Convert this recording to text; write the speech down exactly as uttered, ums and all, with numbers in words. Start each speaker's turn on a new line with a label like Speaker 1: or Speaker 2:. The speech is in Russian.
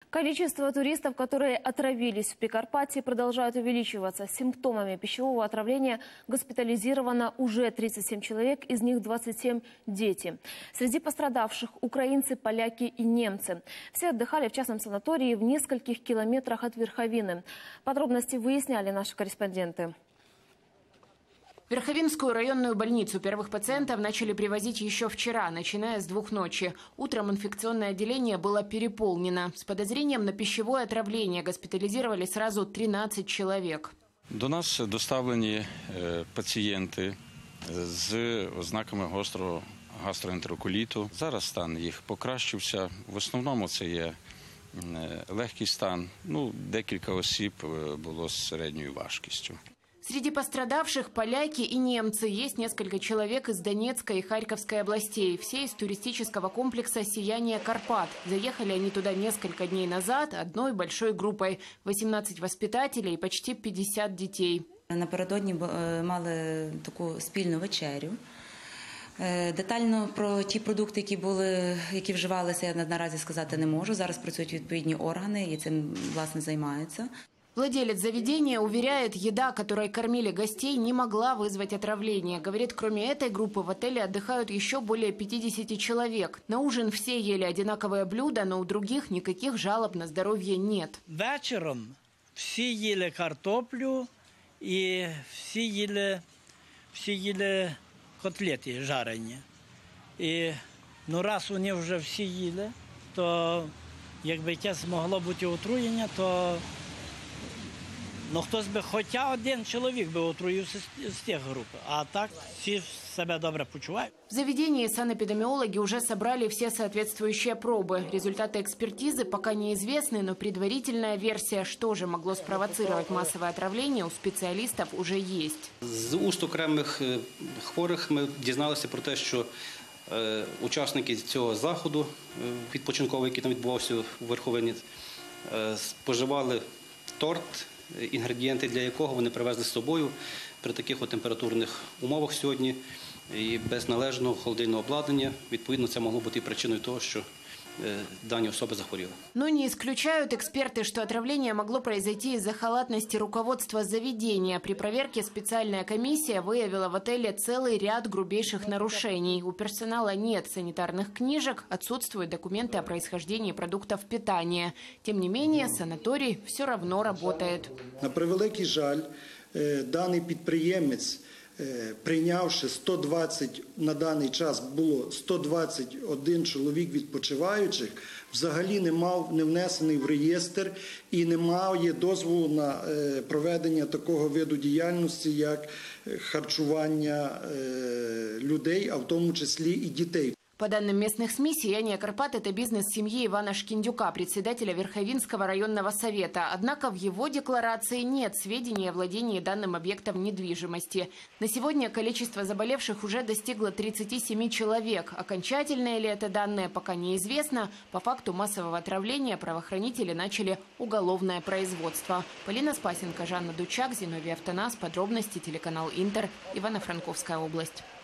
Speaker 1: Количество туристов, которые отравились в Прикарпатье, продолжает увеличиваться. С симптомами пищевого отравления госпитализировано уже тридцать семь человек, из них двадцать семь дети. Среди пострадавших украинцы, поляки и немцы. Все отдыхали в частном санатории в нескольких километрах от Верховины. Подробности выясняли наши корреспонденты.
Speaker 2: В Верховинскую районную больницу первых пациентов начали привозить еще вчера, начиная с двух ночи. Утром инфекционное отделение было переполнено. С подозрением на пищевое отравление госпитализировали сразу тринадцять человек.
Speaker 3: До нас доставлені пацієнти з ознаками гострого гастроентероколіту. Зараз стан їх покращився. В основному це є легкий стан. Ну, декілька осіб було з середньою важкістю.
Speaker 2: Среди пострадавших поляки и немцы. Есть несколько человек из Донецкой и Харьковской областей. Все из туристического комплекса «Сияние Карпат». Заехали они туда несколько дней назад одной большой группой. восемнадцать воспитателей и почти пятьдесят детей.
Speaker 4: Напередодні мали таку спільну вечерю. Детально про ті продукти, які були, які вживалися, я наразі сказати не можу. Зараз працюють відповідні органи і цим, власне, займаються.
Speaker 2: Владелец заведения уверяет, еда, которой кормили гостей, не могла вызвать отравление. Говорит, кроме этой группы в отеле отдыхают еще более пятидесяти человек. На ужин все ели одинаковые блюда, но у других никаких жалоб на здоровье нет.
Speaker 5: Вечером всі їли картоплю і всі їли, всі їли котлети жарені. І ну, раз вони вже всі їли, то якби якесь могло бути отруєння, то ну, хтось би, хоча один чоловік би отруївся з тих груп, а так всі себя добре почувають.
Speaker 2: В заведении санэпидемиологи уже собрали все соответствующие пробы. Результаты экспертизы пока неизвестны, но предварительная версия, что же могло спровоцировать массовое отравление, у специалистов уже есть.
Speaker 6: З уст окремих хворих ми дізналися про те, що е, учасники цього заходу відпочинковий, який там відбувався у Верховині, е, споживали торт, інгредієнти для якого вони привезли з собою при таких от температурних умовах сьогодні і без належного холодильного обладнання. Відповідно, це могло бути і причиною того, що дані особи захворіли.
Speaker 2: Но не исключают эксперты, что отравление могло произойти из-за халатности руководства заведения. При проверке специальная комиссия выявила в отеле целый ряд грубейших нарушений. У персонала нет санитарных книжек, отсутствуют документы о происхождении продуктов питания. Тем не менее, санаторий все равно работает.
Speaker 7: На превеликий жаль, даний підприємець, прийнявши сто двадцять, на даний час було сто двадцять один чоловік відпочиваючих, взагалі не мав, не внесений в реєстр і не має дозволу на проведення такого виду діяльності, як харчування людей, а в тому числі і дітей.
Speaker 2: По данным местных СМИ, «Сияние Карпат» – это бизнес семьи Ивана Шкиндюка, председателя Верховинского районного совета. Однако в его декларации нет сведений о владении данным объектом недвижимости. На сегодня количество заболевших уже достигло тридцати семи человек. Окончательные ли это данные, пока неизвестно. По факту массового отравления правоохранители начали уголовное производство. Полина Спасенко, Жанна Дучак, Зиновий Автонас. Подробности телеканал Интер, Ивано-Франковская область.